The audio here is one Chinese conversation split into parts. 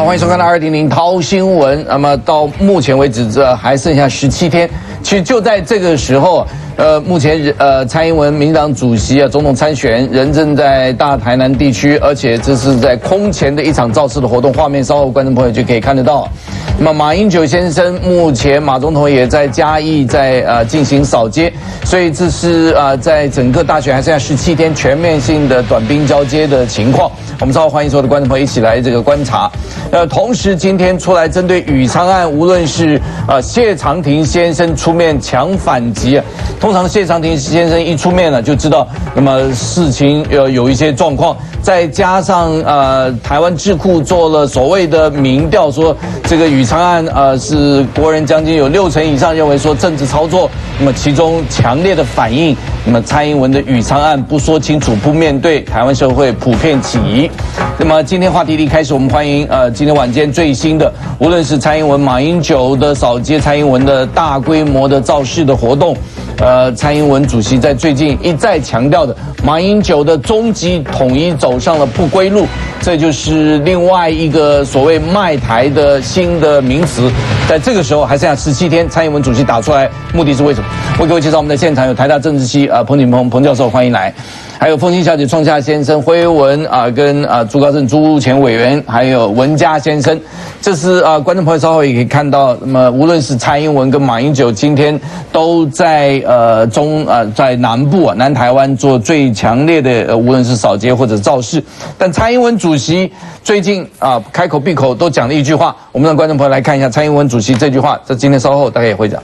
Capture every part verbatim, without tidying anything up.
欢迎收看的二零零涛新闻。那么到目前为止，这还剩下十七天。其实就在这个时候，呃，目前呃蔡英文民进党主席啊，总统参选人正在大台南地区，而且这是在空前的一场造势的活动，画面稍后观众朋友就可以看得到。那么马英九先生目前马总统也在嘉义在呃进行扫街，所以这是呃在整个大选还剩下十七天全面性的短兵交接的情况。我们稍后欢迎所有的观众朋友一起来这个观察。呃，同时今天出来针对宇昌案，无论是呃谢长廷先生出面强反击啊，通常谢长廷先生一出面呢，就知道那么事情呃有一些状况，再加上呃台湾智库做了所谓的民调，说这个宇昌案呃是国人将近有六成以上认为说政治操作，那么其中强烈的反应，那么蔡英文的宇昌案不说清楚不面对，台湾社会普遍起疑。那么今天话题一开始，我们欢迎呃今天晚间最新的，无论是蔡英文、马英九的扫街，蔡英文的大规模的造势的活动，呃，蔡英文主席在最近一再强调的马英九的终极统一走上了不归路，这就是另外一个所谓卖台的新的名词。在这个时候还剩下十七天，蔡英文主席打出来，目的是为什么？为各位介绍我们的现场有台大政治系呃彭锦鹏彭教授，欢迎来。还有凤青小姐、创夏先生、辉文啊、呃，跟啊、呃、朱高正朱前委员，还有文嘉先生，这是啊、呃、观众朋友稍后也可以看到。那么无论是蔡英文跟马英九，今天都在呃中呃在南部啊南台湾做最强烈的、呃、无论是扫街或者造势。但蔡英文主席最近啊、呃、开口闭口都讲了一句话，我们让观众朋友来看一下蔡英文主席这句话，在今天稍后大概也会讲。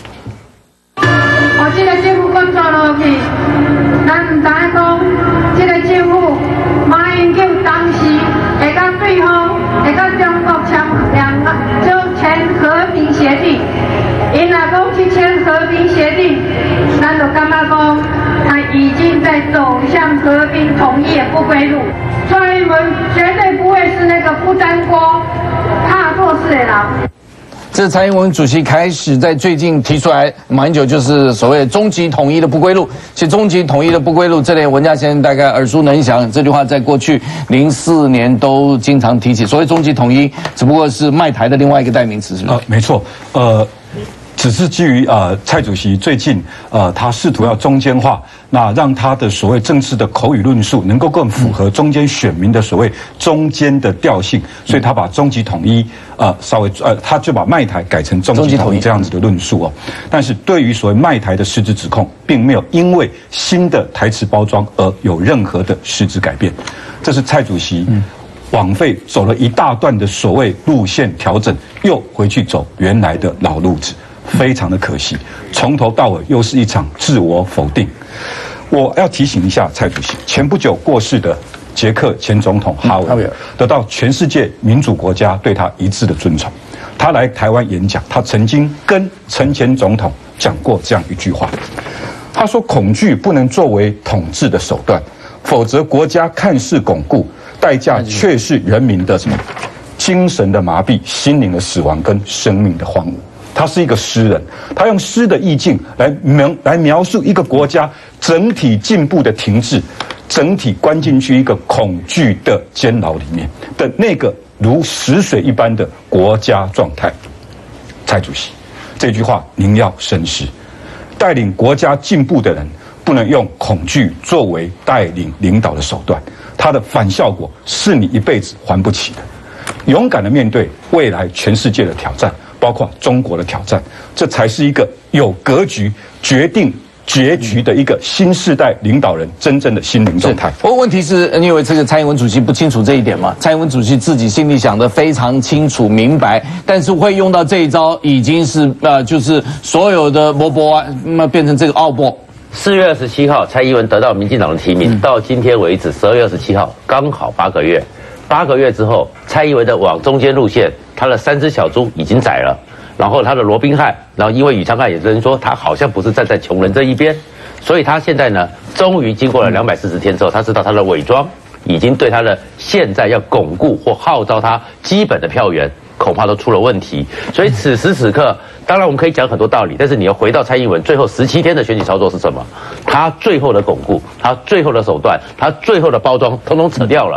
我这个政府工作落去。咱唔知讲，这个政府马英九当时会甲对方会甲中国签两个就签和平协定，因若讲去签和平协定，咱就感觉讲他已经在走向和平统一的不归路。蔡英文绝对不会是那个不沾锅、怕做事的人。 这是蔡英文主席开始在最近提出来，马英九就是所谓终极统一的不归路。其实终极统一的不归路，这类文家先生大概耳熟能详。这句话在过去零四年都经常提起。所谓终极统一，只不过是卖台的另外一个代名词，是不是？ 呃，没错，呃。只是基于呃蔡主席最近呃他试图要中间化，那让他的所谓政治的口语论述能够更符合中间选民的所谓中间的调性，所以他把终极统一呃稍微呃他就把卖台改成终极统一这样子的论述哦。但是对于所谓卖台的实质指控，并没有因为新的台词包装而有任何的实质改变，这是蔡主席枉费走了一大段的所谓路线调整，又回去走原来的老路子。非常的可惜，从头到尾又是一场自我否定。我要提醒一下蔡主席，前不久过世的捷克前总统哈维尔，得到全世界民主国家对他一致的尊崇。他来台湾演讲，他曾经跟陈前总统讲过这样一句话，他说：“恐惧不能作为统治的手段，否则国家看似巩固，代价却是人民的什么精神的麻痹、心灵的死亡跟生命的荒芜。”他是一个诗人，他用诗的意境来描来描述一个国家整体进步的停滞，整体关进去一个恐惧的监牢里面的那个如死水一般的国家状态。蔡主席，这句话您要深思。带领国家进步的人，不能用恐惧作为带领领导的手段，它的反效果是你一辈子还不起的。勇敢的面对未来全世界的挑战，包括中国的挑战，这才是一个有格局、决定结局的一个新世代领导人真正的心灵状态。 不过问题是，你以为这个蔡英文主席不清楚这一点吗？蔡英文主席自己心里想得非常清楚明白，但是会用到这一招，已经是呃，就是所有的波波啊，那变成这个奥波。 四月二十七号，蔡英文得到民进党的提名，嗯、到今天为止，十二月二十七号刚好八个月。八个月之后，蔡英文的往中间路线，他的三只小猪已经宰了，然后他的罗宾汉，然后因为宇昌汉也有人说他好像不是站在穷人这一边，所以他现在呢，终于经过了两百四十天之后，他知道他的伪装已经对他的现在要巩固或号召他基本的票源，恐怕都出了问题。所以此时此刻，当然我们可以讲很多道理，但是你要回到蔡英文最后十七天的选举操作是什么？他最后的巩固，他最后的手段，他最后的包装，统统扯掉了。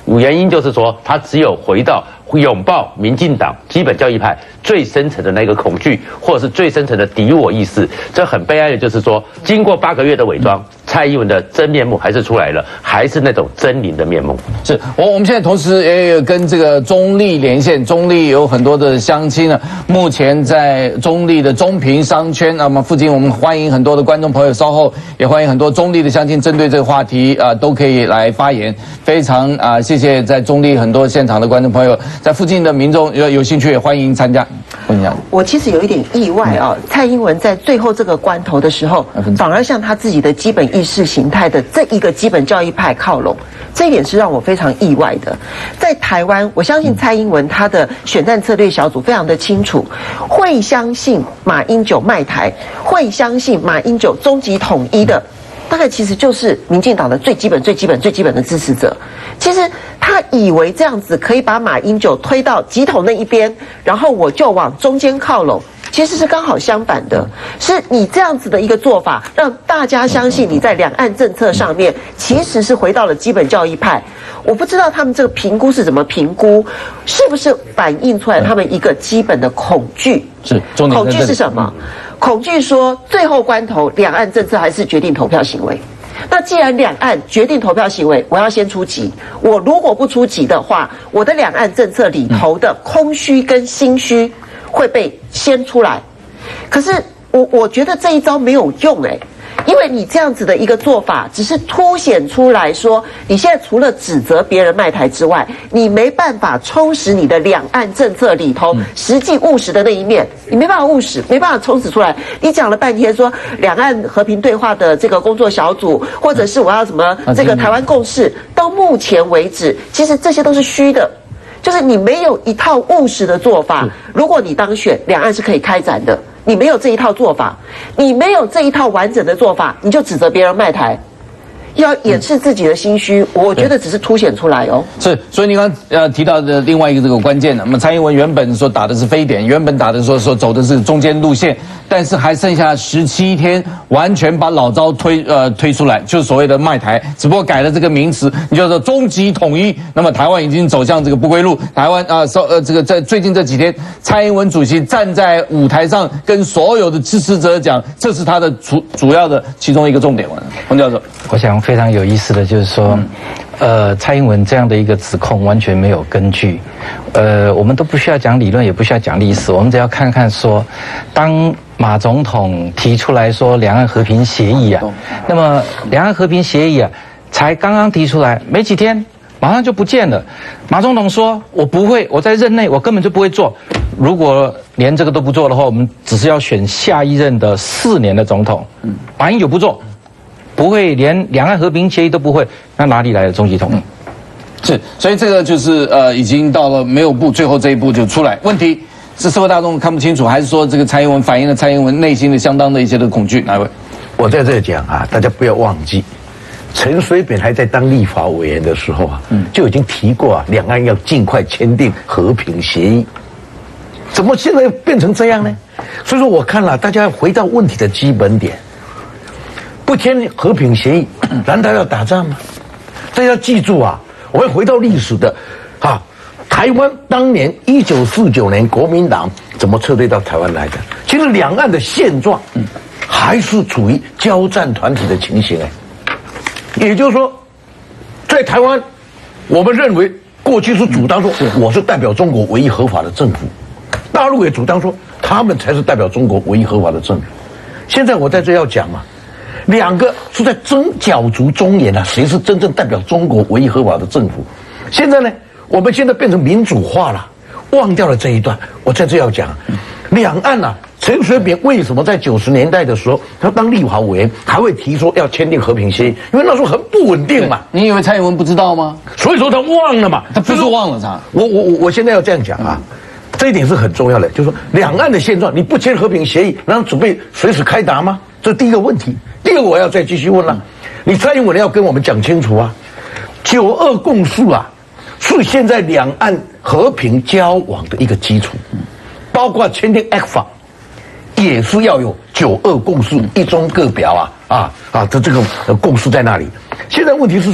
原因就是说，他只有回到拥抱民进党基本教义派最深层的那个恐惧，或者是最深层的敌我意识。这很悲哀的就是说，经过八个月的伪装，蔡英文的真面目还是出来了，还是那种狰狞的面目。 是我我们现在同时也有跟这个中立连线，中立有很多的乡亲呢，目前在中立的中平商圈，那么附近我们欢迎很多的观众朋友，稍后也欢迎很多中立的乡亲针对这个话题啊、呃、都可以来发言。非常啊、呃，谢谢在中立很多现场的观众朋友，在附近的民众有有兴趣也欢迎参加。 我其实有一点意外啊，蔡英文在最后这个关头的时候，反而向他自己的基本意识形态的这一个基本教义派靠拢，这一点是让我非常意外的。在台湾，我相信蔡英文他的选战策略小组非常的清楚，会相信马英九卖台，会相信马英九终极统一的。大概其实就是民进党的最基本、最基本、最基本的支持者。其实他以为这样子可以把马英九推到极统那一边，然后我就往中间靠拢。其实是刚好相反的，是你这样子的一个做法，让大家相信你在两岸政策上面其实是回到了基本教义派。我不知道他们这个评估是怎么评估，是不是反映出来他们一个基本的恐惧？ 是， 恐惧是什么？恐惧说最后关头，两岸政策还是决定投票行为。那既然两岸决定投票行为，我要先出击。我如果不出击的话，我的两岸政策里头的空虚跟心虚会被先出来。可是我我觉得这一招没有用诶、欸因为你这样子的一个做法，只是凸显出来说，你现在除了指责别人卖台之外，你没办法充实你的两岸政策里头实际务实的那一面，你没办法务实，没办法充实出来。你讲了半天说两岸和平对话的这个工作小组，或者是我要什么这个台湾共识，到目前为止，其实这些都是虚的。就是你没有一套务实的做法，如果你当选，两岸是可以开展的。你没有这一套做法，你没有这一套完整的做法，你就指责别人卖台，要掩饰自己的心虚，我觉得只是凸显出来哦。 是，所以你刚刚呃提到的另外一个这个关键呢，那么蔡英文原本说打的是非典，原本打的说说走的是中间路线，但是还剩下十七天，完全把老招推呃推出来，就是所谓的卖台，只不过改了这个名词，你叫做终极统一。那么台湾已经走向这个不归路，台湾啊，稍呃这个在最近这几天，蔡英文主席站在舞台上跟所有的支持者讲，这是他的主主要的其中一个重点。洪教授， 我想非常有意思的就是说，呃，蔡英文这样的一个指控完全没有根据。呃，我们都不需要讲理论，也不需要讲历史，我们只要看看说，当马总统提出来说两岸和平协议啊，那么两岸和平协议啊，才刚刚提出来没几天，马上就不见了。马总统说：“我不会，我在任内我根本就不会做。如果连这个都不做的话，我们只是要选下一任的四年的总统。”马英九不做。不会，连两岸和平协议都不会，那哪里来的终极统一？ 是，所以这个就是呃，已经到了没有步，最后这一步就出来。问题是社会大众看不清楚，还是说这个蔡英文反映了蔡英文内心的相当的一些的恐惧？哪一位？ 我在这里讲啊，大家不要忘记，陈水扁还在当立法委员的时候啊，嗯、就已经提过啊，两岸要尽快签订和平协议。怎么现在变成这样呢？所以说，我看了，大家要回到问题的基本点。不签和平协议，难道要打仗吗？大家记住啊，我们回到历史的，啊，台湾当年一九四九年国民党怎么撤退到台湾来的？其实两岸的现状，还是处于交战团体的情形哎。也就是说，在台湾，我们认为过去是主张说我是代表中国唯一合法的政府，大陆也主张说他们才是代表中国唯一合法的政府。现在我在这要讲嘛。两个是在争角逐中原啊，谁是真正代表中国唯一合法的政府？现在呢，我们现在变成民主化了，忘掉了这一段。我在这要讲，两岸啊，陈水扁为什么在九十年代的时候，他当立法委员还会提说要签订和平协议？因为那时候很不稳定嘛。 你以为蔡英文不知道吗？ 所以说他忘了嘛。 他不是忘了他。 我我我我现在要这样讲啊。这一点是很重要的，就是说两岸的现状，你不签和平协议，然后准备随时开打吗？这是第一个问题。第二个我要再继续问了，你蔡英文要跟我们讲清楚啊，九二共识啊，是现在两岸和平交往的一个基础，包括签订 A C F A， 也是要有九二共识一中各表啊啊啊的这个共识在那里。现在问题是说，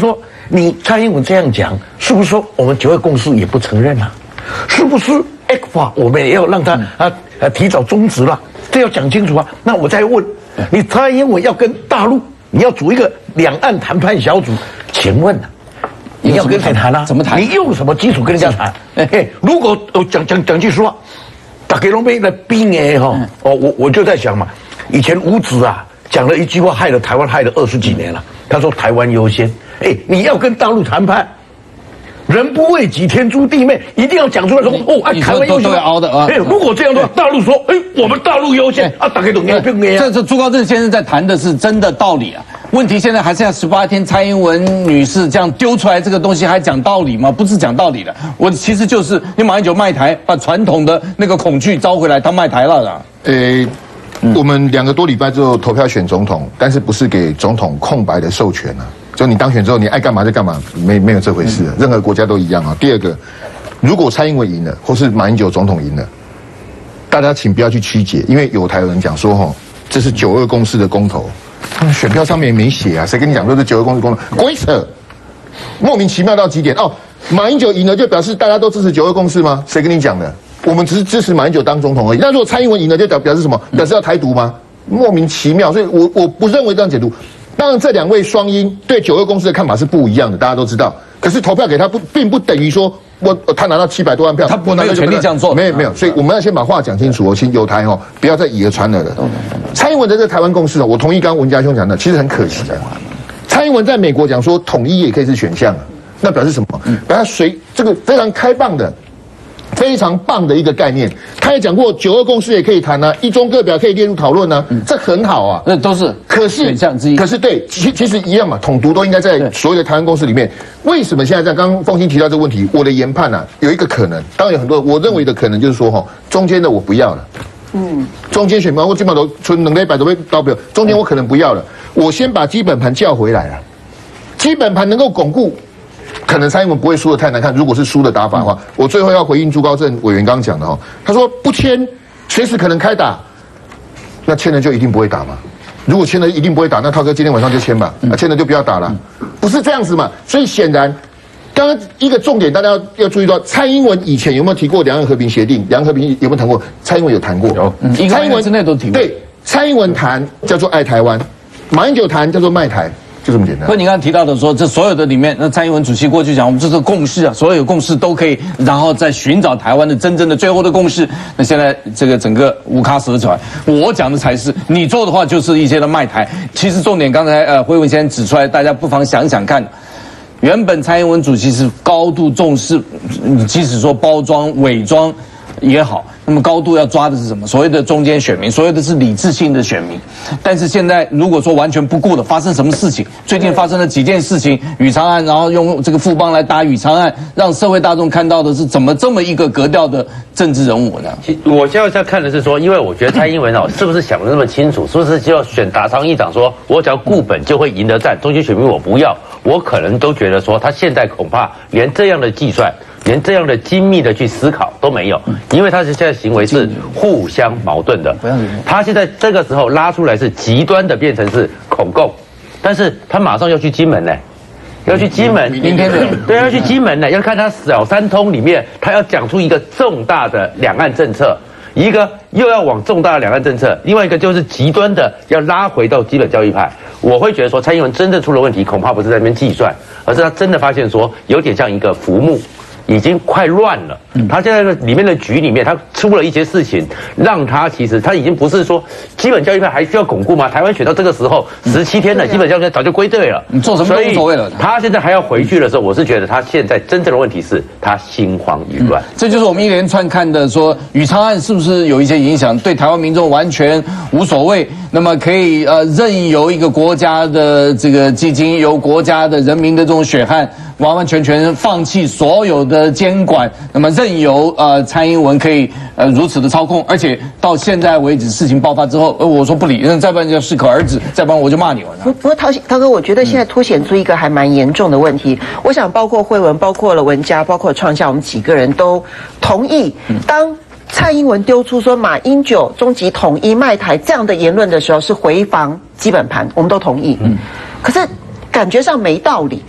你蔡英文这样讲，是不是说我们九二共识也不承认啊？是不是 A C F A 我们也要让他啊啊提早终止了？这要讲清楚啊。那我再问，你蔡英文要跟大陆，你要组一个两岸谈判小组，请问呢、啊？你要跟谁谈啊？ 怎么谈？ 你用什么基础跟人家谈？哎，如果我讲讲讲句实话，大家都没来兵哎哈，哦，我我就在想嘛，以前吴子啊讲了一句话，害了台湾害了二十几年了。他说台湾优先，哎，你要跟大陆谈判，人不为己，天诛地灭，一定要讲出来说哦，哎，台湾优先， 熬的啊。 哎，如果这样的话，大陆说，哎，我们大陆优先啊，大家都没病没啊。 这这朱高正先生在谈的是真的道理啊。问题现在还剩下十八天，蔡英文女士这样丢出来这个东西还讲道理吗？不是讲道理的，我其实就是你马英九卖台，把传统的那个恐惧招回来，他卖台了啦。 呃，我们两个多礼拜之后投票选总统，但是不是给总统空白的授权啊？就你当选之后，你爱干嘛就干嘛，没没有这回事，任何国家都一样啊。第二个，如果蔡英文赢了，或是马英九总统赢了，大家请不要去曲解，因为有台有人讲说哈，这是九二共识的公投。选票上面也没写啊，谁跟你讲说是九二共识公投？鬼扯，莫名其妙到极点哦。马英九赢了就表示大家都支持九二共识吗？谁跟你讲的？我们只是支持马英九当总统而已。那如果蔡英文赢了，就表表示什么？表示要台独吗？莫名其妙，所以我我不认为这样解读。当然，这两位双鹰对九二共识的看法是不一样的，大家都知道。可是投票给他不，并不等于说我他拿到七百多万票， 他没有权利这样做。 没有没有，所以我们要先把话讲清楚哦，请有台哦，不要再以讹传讹了。蔡英文的这个台湾共识哦，我同意刚刚文家兄讲的，其实很可惜的。蔡英文在美国讲说统一也可以是选项，那表示什么？表示随这个非常开放的。非常棒的一个概念，他也讲过九二共识也可以谈啊，一中各表可以列入讨论啊，这很好啊， 那都是可是选项之一。 可是对，其其实一样嘛，统独都应该在所有的台湾共识里面。为什么现在在刚刚凤馨提到这个问题，我的研判啊，有一个可能，当然有很多我认为的可能就是说哈，中间的我不要了，嗯，中间选民我基本上都存两百多位到表，中间我可能不要了，我先把基本盘叫回来了，基本盘能够巩固。可能蔡英文不会输得太难看。如果是输的打法的话，我最后要回应朱高正委员刚刚讲的哈，他说不签，随时可能开打，那签了就一定不会打吗？如果签了一定不会打，那涛哥今天晚上就签吧，那签了就不要打了，不是这样子嘛？所以显然，刚刚一个重点大家要要注意到，蔡英文以前有没有提过两岸和平协定？两岸和平有没有谈过？蔡英文有谈过，有， 嗯、蔡英文之内都提过。 对，蔡英文谈叫做爱台湾，马英九谈叫做卖台。就这么简单。 不，你刚刚提到的说，这所有的里面，那蔡英文主席过去讲，我们这是共识啊，所有有共识都可以，然后再寻找台湾的真正的最后的共识。那现在这个整个无咖舌出我讲的才是，你做的话就是一些的卖台。其实重点刚才呃辉文先生指出来，大家不妨想想看。原本蔡英文主席是高度重视，即使说包装伪装也好，那么高度要抓的是什么？所谓的中间选民，所谓的是理智性的选民。但是现在如果说完全不顾的，发生什么事情？最近发生了几件事情，宇昌案，然后用这个富邦来打宇昌案，让社会大众看到的是怎么这么一个格调的政治人物呢？ 其我现在在看的是说，因为我觉得蔡英文哦，是不是想的那么清楚？是不是就要选打昌议长说，我只要固本就会赢得战，中间选民我不要？我可能都觉得说，他现在恐怕连这样的计算。连这样的精密的去思考都没有，因为他现在行为是互相矛盾的。他现在这个时候拉出来是极端的，变成是恐共，但是他马上要去金门呢，要去金门， 明天的对，要去金门呢，要看他小三通里面，他要讲出一个重大的两岸政策，一个又要往重大的两岸政策，另外一个就是极端的要拉回到基本教义派。我会觉得说，蔡英文真正出了问题，恐怕不是在那边计算，而是他真的发现说，有点像一个浮木。已经快乱了，他现在里面的局里面，他出了一些事情，让他其实他已经不是说基本教育派还需要巩固吗？台湾选到这个时候，十七天的基本教育派早就归队了， 你做什么都无所谓了。 他现在还要回去的时候，我是觉得他现在真正的问题是他心慌意乱、嗯。 这就是我们一连串看的说，宇昌案是不是有一些影响，对台湾民众完全无所谓，那么可以呃任由一个国家的这个基金，由国家的人民的这种血汗。完完全全放弃所有的监管，那么任由呃蔡英文可以呃如此的操控，而且到现在为止事情爆发之后，呃我说不理，那再不然就适可而止，再不然我就骂你了。 不不过涛涛哥，我觉得现在凸显出一个还蛮严重的问题。我想包括慧文，包括了文家，包括创下，我们几个人都同意，当蔡英文丢出说马英九终极统一卖台这样的言论的时候，是回防基本盘，我们都同意。嗯，可是感觉上没道理。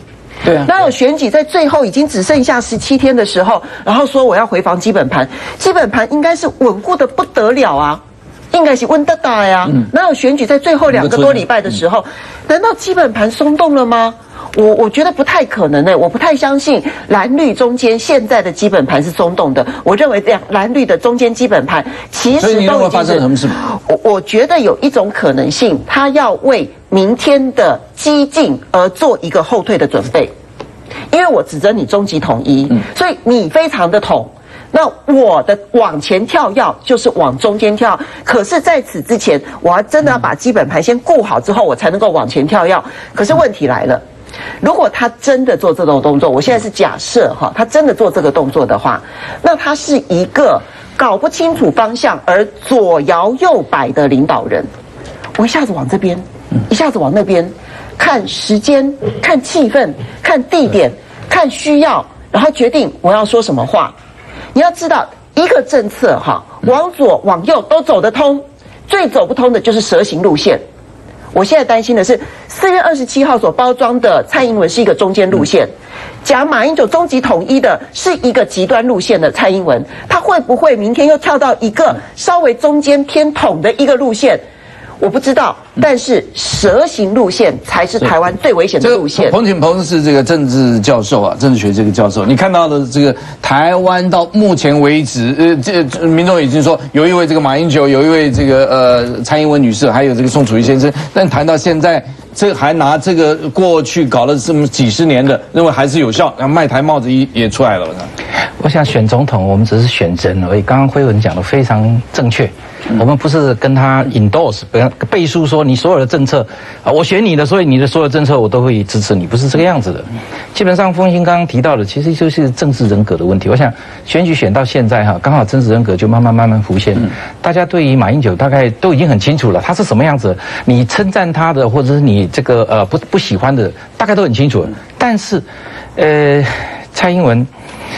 对啊， 哪有选举在最后已经只剩下十七天的时候，然后说我要回防基本盘？基本盘应该是稳固的不得了啊，应该是温得大呀。嗯、哪有选举在最后两个多礼拜的时候，嗯、难道基本盘松动了吗？我我觉得不太可能呢、欸，我不太相信蓝绿中间现在的基本盘是松动的。我认为两蓝绿的中间基本盘其实都已经是，什么事？我我觉得有一种可能性，他要为明天的激进而做一个后退的准备。因为我指责你终极统一，嗯、所以你非常的统。那我的往前跳跃就是往中间跳，可是在此之前，我要真的要把基本盘先顾好之后，我才能够往前跳跃。可是问题来了。如果他真的做这种动作，我现在是假设哈，他真的做这个动作的话，那他是一个搞不清楚方向而左摇右摆的领导人。我一下子往这边，一下子往那边，看时间、看气氛、看地点、看需要，然后决定我要说什么话。你要知道，一个政策哈，往左往右都走得通，最走不通的就是蛇形路线。我现在担心的是，四月二十七号所包装的蔡英文是一个中间路线，讲马英九终极统一的是一个极端路线的蔡英文，他会不会明天又跳到一个稍微中间偏统的一个路线？我不知道，但是蛇形路线才是台湾最危险的路线。 彭锦鹏是这个政治教授啊，政治学这个教授。你看到的这个台湾到目前为止，呃，这民众已经说有一位这个马英九，有一位这个呃蔡英文女士，还有这个宋楚瑜先生。但谈到现在，这还拿这个过去搞了这么几十年的，认为还是有效，然后卖台帽子也也出来了。 我想选总统，我们只是选人而已。刚刚辉文讲的非常正确。我们不是跟他 endorse 背书说你所有的政策啊，我选你的，所以你的所有政策我都会支持你，不是这个样子的。基本上凤馨刚刚提到的，其实就是政治人格的问题。我想选举选到现在哈，刚好政治人格就慢慢慢慢浮现。大家对于马英九大概都已经很清楚了，他是什么样子。你称赞他的，或者是你这个呃不不喜欢的，大概都很清楚了。但是，呃，蔡英文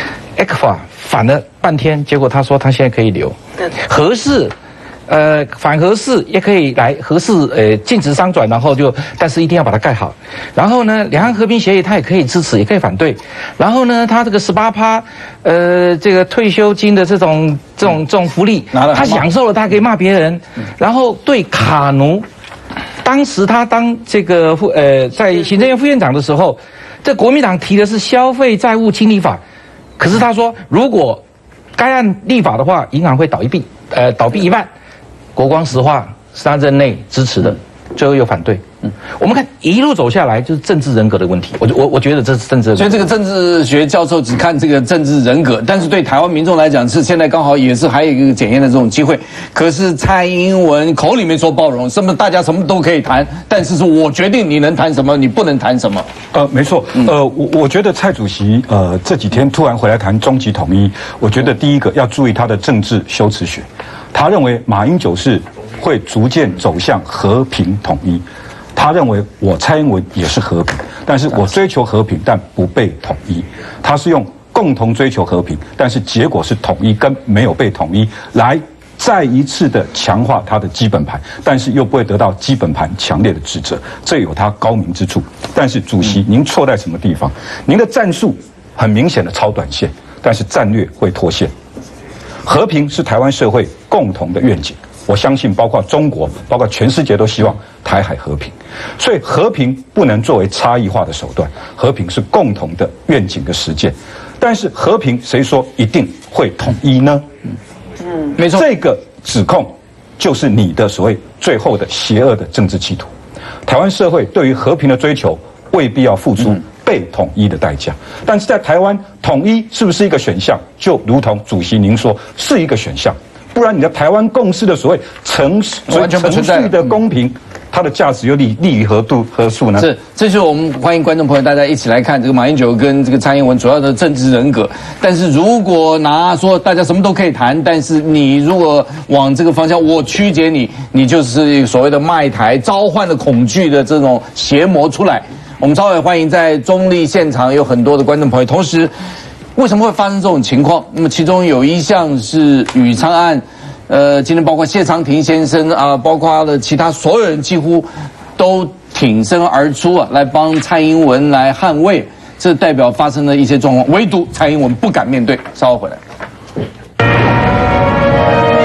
E C F A 反了半天，结果他说他现在可以留，合适。呃，反核四也可以来核四，呃，禁止商转，然后就，但是一定要把它盖好。然后呢，两岸和平协议他也可以支持，也可以反对。然后呢，他这个十八趴，呃，这个退休金的这种这种这种福利，他享受了，他可以骂别人。然后对卡奴，当时他当这个副呃在行政院副院长的时候，这国民党提的是消费债务清理法，可是他说如果该案立法的话，银行会倒一闭，呃，倒闭一半。国光石化是他任内支持的，最后又反对。嗯，我们看一路走下来就是政治人格的问题。我我我觉得这是政治人格。 所以这个政治学教授只看这个政治人格，但是对台湾民众来讲是现在刚好也是还有一个检验的这种机会。可是蔡英文口里面说包容，什么大家什么都可以谈，但是是我决定你能谈什么，你不能谈什么。 呃，没错。呃，我我觉得蔡主席呃这几天突然回来谈终极统一，我觉得第一个要注意他的政治修辞学。他认为马英九是会逐渐走向和平统一，他认为我蔡英文也是和平，但是我追求和平，但不被统一。他是用共同追求和平，但是结果是统一跟没有被统一，来再一次的强化他的基本盘，但是又不会得到基本盘强烈的指责，这有他高明之处。但是主席，您错在什么地方？您的战术很明显的超短线，但是战略会脱线。和平是台湾社会共同的愿景，我相信包括中国，包括全世界都希望台海和平，所以和平不能作为差异化的手段，和平是共同的愿景的实践。但是和平谁说一定会统一呢？嗯，没错，这个指控就是你的所谓最后的邪恶的政治企图。台湾社会对于和平的追求未必要付出被统一的代价，但是在台湾统一是不是一个选项？就如同主席您说是一个选项，不然你的台湾共识的所谓程完全不存在程序的公平，它的价值又利利于何度何处呢？ 是，这就是我们欢迎观众朋友大家一起来看这个马英九跟这个蔡英文主要的政治人格。但是如果拿说大家什么都可以谈，但是你如果往这个方向我曲解你，你就是所谓的卖台，召唤了恐惧的这种邪魔出来。我们稍微欢迎在中立现场有很多的观众朋友。同时，为什么会发生这种情况？那么其中有一项是宇昌案，呃，今天包括谢长廷先生啊，包括了其他所有人几乎都挺身而出啊，来帮蔡英文来捍卫。 这代表发生了一些状况，唯独蔡英文不敢面对。稍后回来。